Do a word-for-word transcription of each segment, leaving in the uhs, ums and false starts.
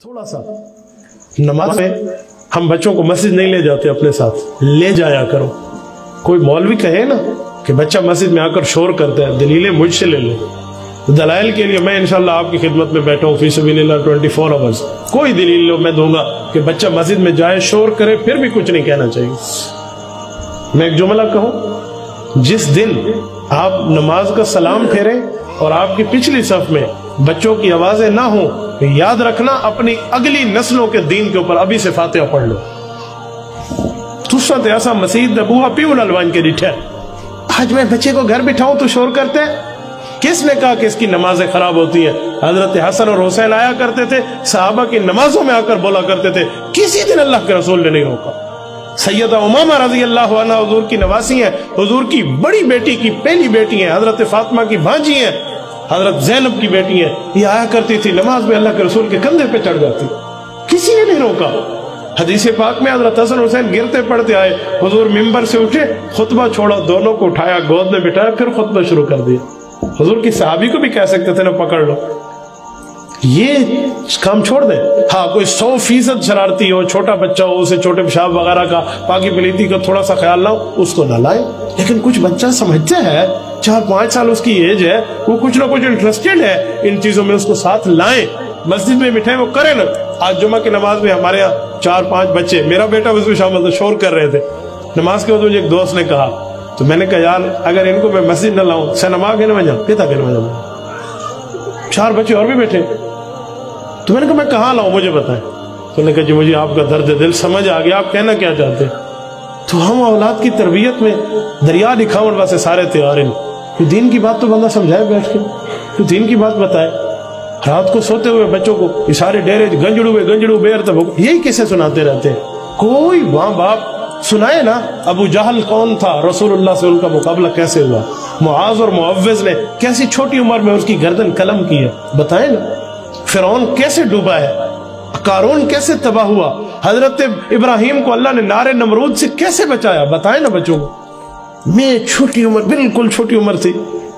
تھوڑا سا نماز میں ہم بچوں کو مسجد نہیں لے جاتے، اپنے ساتھ لے جایا کرو۔ کوئی مولوی کہے نا کہ بچہ مسجد میں آ کر شور کرتا ہے، دلیلیں مجھ سے لے لے۔ دلائل کے لیے میں انشاءاللہ آپ کی خدمت میں بیٹھا ہوں، فی سبیل اللہ ٹوئنٹی فور آورز کوئی دلیل لو میں دوں گا کہ بچہ مسجد میں جائے شور کرے پھر بھی کچھ نہیں کہنا چاہیے۔ میں ایک جملہ کہوں، جس دن آپ نماز کا سلام پھیریں اور آپ کی پچھلی صف میں بچوں کی آوازیں نہ ہوں، یاد رکھنا اپنی اگلی نسلوں کے دین کے اوپر ابھی سے فاتحہ پڑھ لو۔ تُسّت ایسا مسجد دبوہا پیون الوان کے ڈٹھے، آج میں بچے کو گھر بٹھاؤں تو شور کرتے ہیں۔ کس نے کہا کہ اس کی نمازیں خراب ہوتی ہیں؟ حضرت حسن اور حسین آیا کرتے تھے، صحابہ کی نمازوں میں آ کر بولا کرتے تھے، کسی دن اللہ کے رسول نے نہیں روکا۔ سیدہ امامہ رضی اللہ عنہ حضور کی نواسی ہیں، حضور کی بڑی بیٹی کی پہلی بیٹی ہیں، حضرت فاطمہ کی بھانجی ہیں، حضرت زینب کی بیٹی ہیں، یہ آیا کرتی تھی نماز میں اللہ کے رسول کے کندھے پہ چڑھ جاتی، کسی نے نہیں روکا۔ حدیث پاک میں حضرت حسن حسین گرتے پڑتے آئے، حضور ممبر سے اٹھے، خطبہ چھوڑا، دونوں کو اٹھایا گود میں بٹھایا، پھر خطبہ شروع کر دیا۔ حضور کی صحابی کو بھی کہہ سکتے تھے نا پکڑ لو، یہ کام چھوڑ دیں۔ ہاں کوئی سو فیصد شرارتی ہو، چھوٹا بچہ ہو، اسے چھوٹے پیشاب وغیرہ کا، پاکی پلیتی کا تھوڑا سا خیال نہ ہو، اس کو نہ لائیں۔ لیکن کچھ بچہ سمجھتے ہیں، چار پانچ سال اس کی ایج ہے، وہ کچھ نہ کچھ انٹرسٹڈ ہے ان چیزوں میں، اس کو ساتھ لائیں، مسجد میں بٹھائیں، وہ کریں نا۔ آج جمعہ کی نماز میں ہمارے یہاں چار پانچ بچے، میرا بیٹا اس میں شامل تھا، شور کر رہے تھے۔ نماز کے وقت مجھے ایک دوست نے کہا، تو میں نے کہا یار اگر ان کو میں مسجد نہ لاؤں سینما کے نہ جاؤں کہتا کہ نہ جاؤں، چار بچے اور بھی بیٹھے، تو میں نے کہا میں کہاں لاؤں مجھے بتائیں۔ تو نے کہا جی مجھے آپ کا درد دل سمجھ آ گیا، آپ کہنا کیا چاہتے ہیں۔ تو ہم اولاد کی تربیت میں دریا دکھاؤں واسے سارے تیار ہیں، کوئی دین کی بات تو بندہ سمجھائے بیٹھ کے، کوئی دین کی بات بتائے۔ رات کو سوتے ہوئے بچوں کو یہ سارے ڈیرے گنجڑو ہوئے گنجڑو بیر تب یہی کیسے سناتے رہتے ہیں۔ کوئی ماں باپ سنائے نا، ابو جہل کون تھا، رسول اللہ سے ان کا مقابلہ کیسے ہوا، معاذ اور معوذ نے کیسی چھوٹی عمر میں اس کی گردن قلم کی ہے، بتائیں نا۔ فرعون کیسے ڈوبا ہے، قارون کیسے تباہ ہوا، حضرت ابراہیم کو اللہ نے نار نمرود سے کیسے بچایا، بتائیں نا بچوں کو۔ میں چھوٹی عمر، بالکل چھوٹی عمر تھی،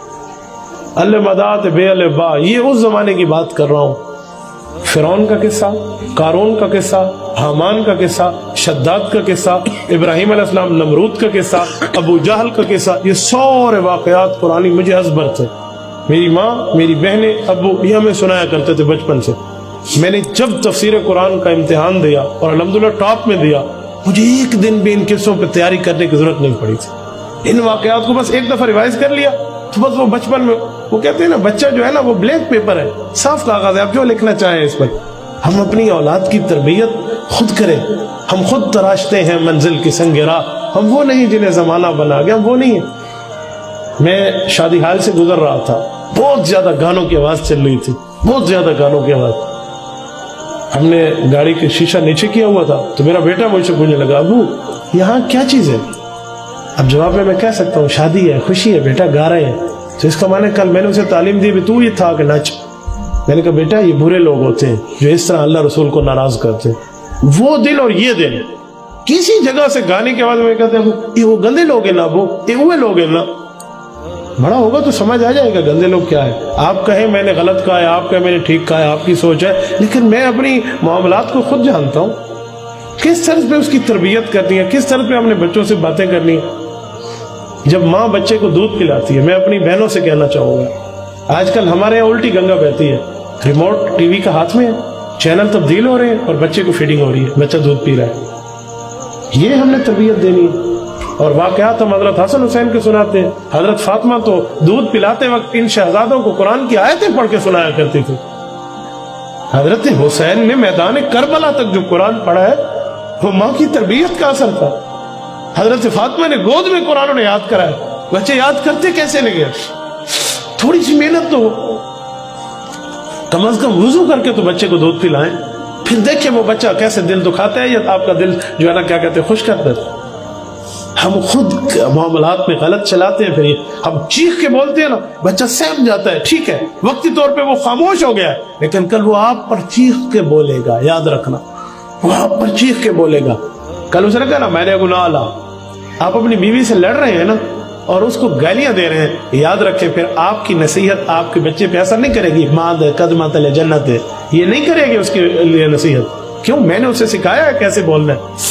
المدات بے البا، یہ اس زمانے کی بات کر رہا ہوں۔ فرعون کا قصہ، قارون کا قصہ، حامان کا قصہ، شداد کا قصہ، ابراہیم علیہ السلام نمرود کا قصہ، ابو جہل کا قصہ، یہ سارے واقعات قرآنی مجھے ازبر تھے۔ میری ماں، میری بہنیں، ابو یہ ہمیں سنایا کرتے تھے بچپن سے۔ میں نے جب تفسیر قرآن کا امتحان دیا اور الحمدللہ ٹاپ میں دیا، مجھے ایک دن بھی ان قصوں پہ تیاری کرنے کی ضرورت نہیں پڑی تھی۔ ان واقعات کو بس ایک دفعہ ریوائز کر لیا تو بس وہ بچپن میں، وہ کہتے ہیں نا بچہ جو ہے نا وہ بلیک پیپر ہے، صاف کاغذ ہے، آپ جو لکھنا چاہیں اس پر۔ ہم اپنی اولاد کی تربیت خود کریں، ہم خود تراشتے ہیں منزل کی سنگ راہ، ہم وہ نہیں جنہیں زمانہ بنا گیا، ہم وہ نہیں ہیں۔ میں شادی حال سے گزر رہا تھا، بہت زیادہ گانوں کی آواز چل رہی تھی، بہت زیادہ گانوں کی آواز۔ ہم نے گاڑی کے شیشہ نیچے کیا ہوا تھا تو میرا بیٹا مجھ سے پوچھنے لگا، ابو یہاں کیا چیز ہے؟ اب جواب میں میں کہہ سکتا ہوں شادی ہے، خوشی ہے، بیٹا گا رہے ہیں۔ تو اس کا معنی کل میں نے اسے تعلیم دی بھی تو یہ تھا کہ نچ۔ میں نے کہا بیٹا یہ برے لوگ ہوتے ہیں جو اس طرح اللہ رسول کو ناراض کرتے ہیں، وہ دن اور یہ دن کسی جگہ سے گانے کے بعد میں کہتے ہیں یہ وہ گندے لوگ ہیں نا، وہ یہ ہوئے لوگ ہیں نا۔ بڑا ہوگا تو سمجھ آ جائے گا گندے لوگ کیا ہے۔ آپ کہیں میں نے غلط کہا ہے، آپ کہیں میں نے ٹھیک کہا ہے، آپ کی سوچ ہے، لیکن میں اپنی معاملات کو خود جانتا ہوں، کس طرح پہ اس کی تربیت کرنی ہے، کس طرح پہ ہم نے بچوں سے باتیں کرنی ہے۔ جب ماں بچے کو دودھ پلاتی ہے، میں اپنی بہنوں سے کہنا چاہوں گا، آج کل ہمارے یہاں الٹی گنگا بہتی ہے، ریموٹ ٹی وی کا ہاتھ میں ہے، چینل تبدیل ہو رہے ہیں اور بچے کو فیڈنگ ہو رہی ہے، بچہ دودھ پی رہا ہے۔ یہ ہم نے تربیت دینی ہے۔ اور واقعات ہم حضرت حسن حسین کے سناتے ہیں، حضرت فاطمہ تو دودھ پلاتے وقت ان شہزادوں کو قرآن کی آیتیں پڑھ کے سنایا کرتی تھی۔ حضرت حسین نے میدان کربلا تک جو قرآن پڑھا ہے وہ ماں کی تربیت کا اثر تھا۔ حضرت فاطمہ نے گود میں قرآن نے یاد کرایا، بچے یاد کرتے کیسے لگے؟ تھوڑی سی محنت تو کم از کم وضو کر کے تو بچے کو دودھ پلائیں، پھر دیکھیں وہ بچہ کیسے دل دکھاتا ہے یا آپ کا دل جو ہے نا کیا کہتے ہیں خوش کرتا ہے۔ ہم خود معاملات میں غلط چلاتے ہیں، پھر ہم چیخ کے بولتے ہیں نا، بچہ سہم جاتا ہے، ٹھیک ہے وقتی طور پہ وہ خاموش ہو گیا ہے، لیکن کل وہ آپ پر چیخ کے بولے گا، یاد رکھنا وہ آپ پر چیخ کے بولے گا۔ کل اس نے کہا نا میں نے گناہ لا، آپ اپنی بیوی سے لڑ رہے ہیں نا، اور اس کو گالیاں دے رہے ہیں، یاد رکھیں پھر آپ کی نصیحت آپ کے بچے پہ ایسا نہیں کرے گی ماں دے قدمہ تلے جنت ہے، یہ نہیں کرے گی اس کے لیے نصیحت. کیوں؟ میں نے اسے سکھایا ہے کیسے بولنا ہے.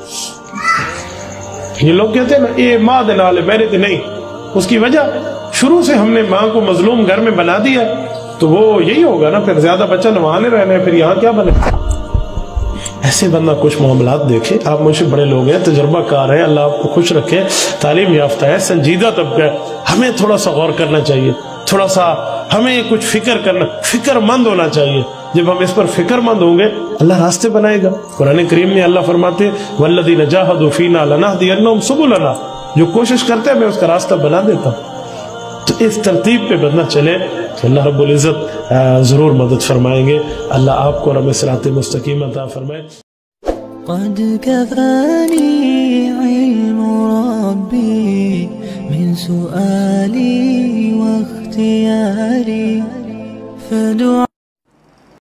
یہ لوگ کہتے ہیں نا یہ ماں دے نال ہے میرے تے نہیں. اس کی وجہ شروع سے ہم نے ماں کو مظلوم گھر میں بنا دیا تو وہ یہی ہوگا نا، پھر زیادہ بچہ نوانے رہنے پھر یہاں کیا بنے. ایسے بندہ کچھ معاملات دیکھے. آپ مجھ سے بڑے لوگ ہیں، تجربہ کار ہیں، اللہ آپ کو خوش رکھے، تعلیم یافتہ ہے، سنجیدہ طبقہ ہے. ہمیں تھوڑا سا غور کرنا چاہیے، تھوڑا سا ہمیں کچھ فکر کرنا، فکر مند ہونا چاہیے. جب ہم اس پر فکر مند ہوں گے اللہ راستے بنائے گا. قرآن کریم میں اللہ فرماتے والذین جاہدوا فینا لنہدینہم سبلنا، جو کوشش کرتے ہیں میں اس کا راستہ بنا دیتا ہوں. تو اس ترتیب پہ بندہ چلے تو اللہ رب العزت ضرور مدد فرمائیں گے. اللہ آپ کو رب صراط مستقیم عطا فرمائے. قد كفاني علم ربي من سؤالي واختياري فدعا